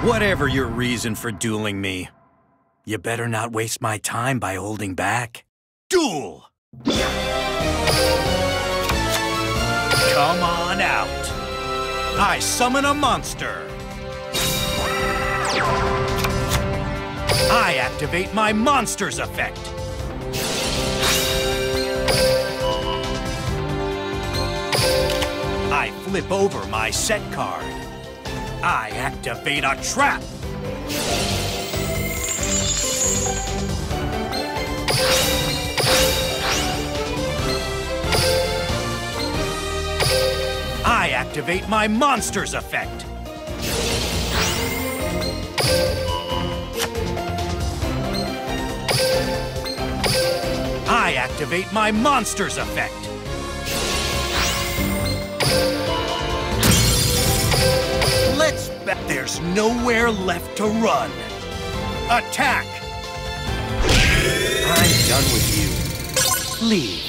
Whatever your reason for dueling me, you better not waste my time by holding back. Duel! Come on out. I summon a monster. I activate my monster's effect. I flip over my set card. I activate a trap. I activate my monster's effect. I activate my monster's effect. Let's bet there's nowhere left to run. Attack! I'm done with you. Leave.